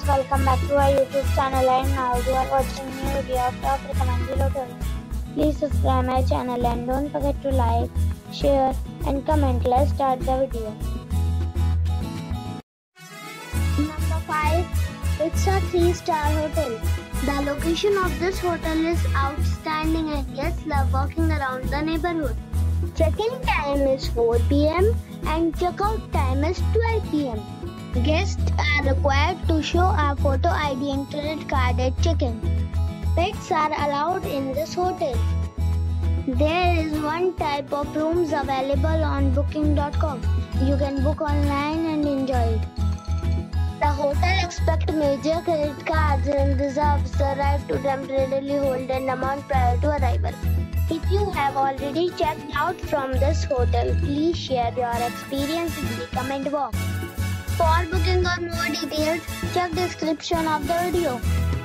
welcome back to our YouTube channel, and now you are watching new video of top recommended hotel. Please subscribe my channel and don't forget to like, share and comment. Let's start the video. Number 5. It's a 3-star hotel. The location of this hotel is outstanding and guests love walking around the neighborhood. Check-in time is 4 p.m. and check-out time is 12 p.m. Guests are required to show a photo ID and credit card at check-in. Pets are allowed in this hotel. There is one type of rooms available on booking.com. You can book online and enjoy it. The hotel accepts major credit cards and reserves the right to temporarily hold an amount prior to arrival. If you have already checked out from this hotel, please share your experience in the comment box. For booking or more details, check description of the video.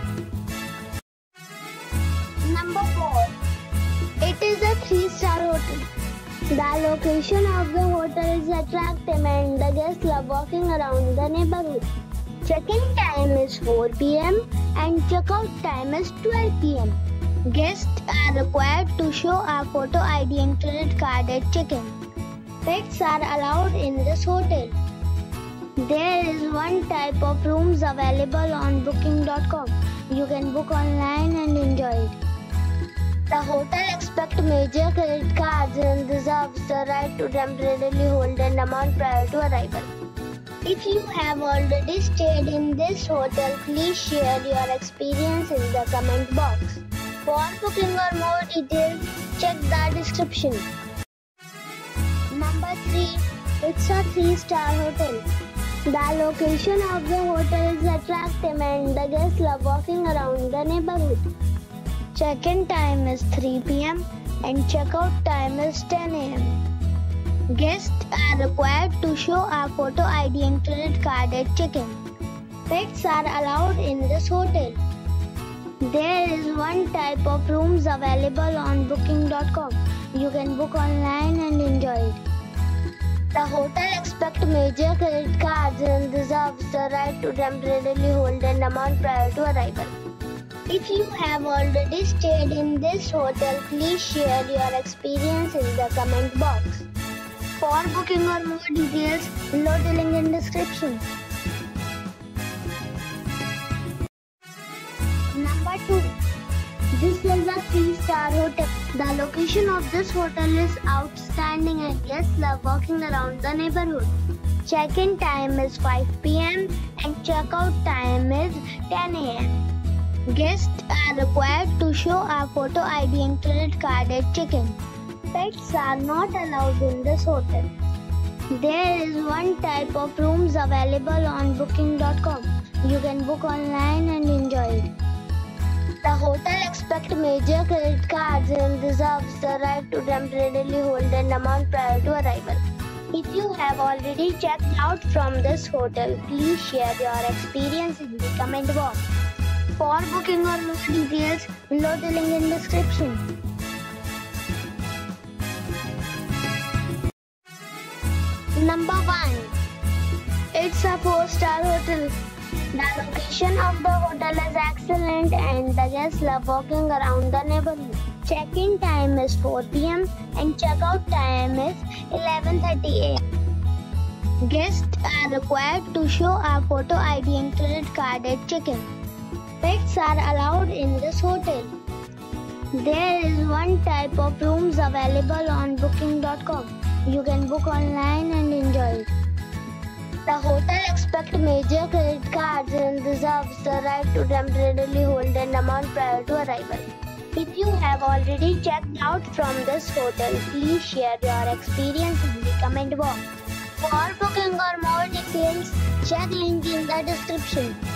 Number 4. It is a 3-star hotel. The location of the hotel is attractive and the guests love walking around the neighborhood. Check-in time is 4 p.m. and check-out time is 12 p.m. Guests are required to show a photo ID and credit card at check-in. Pets are allowed in this hotel. There is one type of rooms available on booking.com. You can book online and enjoy it. The hotel accepts major credit cards and reserves the right to temporarily hold an amount prior to arrival. If you have already stayed in this hotel, please share your experience in the comment box. For booking or more details, check the description. Number 3. It's a 3-star hotel. The location of the hotel is attractive and the guests love walking around the neighborhood. Check-in time is 3 p.m. and check-out time is 10 a.m. Guests are required to show a photo ID and credit card at check-in. Pets are allowed in this hotel. There is one type of rooms available on booking.com. You can book online and enjoy it. The hotel accepts major credit cards and reserves the right to temporarily hold an amount prior to arrival. If you have already stayed in this hotel, please share your experience in the comment box. For booking or more details, below the link in description. Number 2. This is a 3-star hotel. The location of this hotel is outstanding and guests love walking around the neighborhood. Check-in time is 5 p.m. and check-out time is 10 a.m. Guests are required to show a photo ID and credit card at check-in. Pets are not allowed in this hotel. There is one type of rooms available on booking.com. You can book online and enjoy it. The hotel accepts major credit cards and reserves the right to temporarily hold an amount prior to arrival. If you have already checked out from this hotel, please share your experience in the comment box. For booking or more details, below the link in description. Number 1. It's a 4-star hotel. The location of the hotel is excellent and the guests love walking around the neighborhood. Check-in time is 4 p.m. and check-out time is 11:30 a.m. Guests are required to show a photo ID and credit card at check-in. Pets are allowed in this hotel. There is one type of rooms available on booking.com. You can book online and enjoy it. The hotel accepts major credit cards and reserves the right to temporarily hold an amount prior to arrival. If you have already checked out from this hotel, please share your experience in the comment box. For booking or more details, check link in the description.